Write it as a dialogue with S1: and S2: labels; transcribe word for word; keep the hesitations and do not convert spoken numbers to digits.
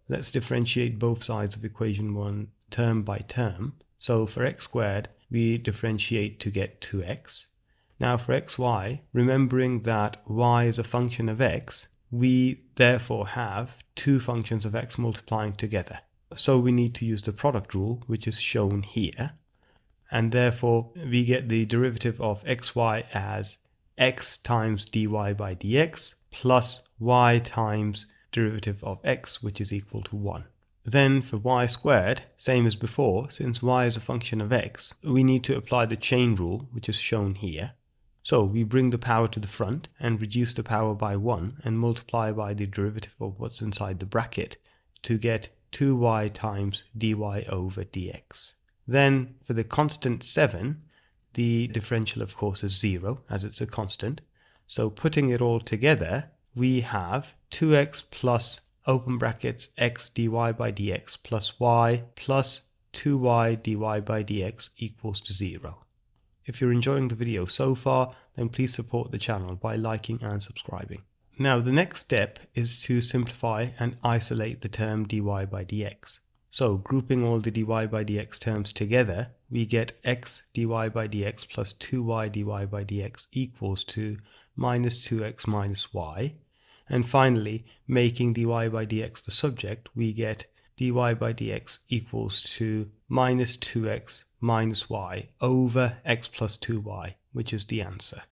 S1: let's differentiate both sides of equation one term by term. So for x squared, we differentiate to get two x. Now for xy, remembering that y is a function of x, we therefore have two functions of x multiplying together. So we need to use the product rule, which is shown here. And therefore we get the derivative of xy as x times dy by dx plus y times derivative of x, which is equal to one. Then for y squared, same as before, since y is a function of x, we need to apply the chain rule, which is shown here. So we bring the power to the front and reduce the power by one and multiply by the derivative of what's inside the bracket to get two y times dy over dx. Then for the constant seven, the differential of course is zero as it's a constant. So putting it all together, we have two x plus open brackets x dy by dx plus y plus two y dy by dx equals to zero. If you're enjoying the video so far, then please support the channel by liking and subscribing. Now the next step is to simplify and isolate the term dy by dx. So grouping all the dy by dx terms together, we get x dy by dx plus two y dy by dx equals to minus two x minus y. And finally, making dy by dx the subject, we get dy by dx equals to minus two x minus y over x plus two y, which is the answer.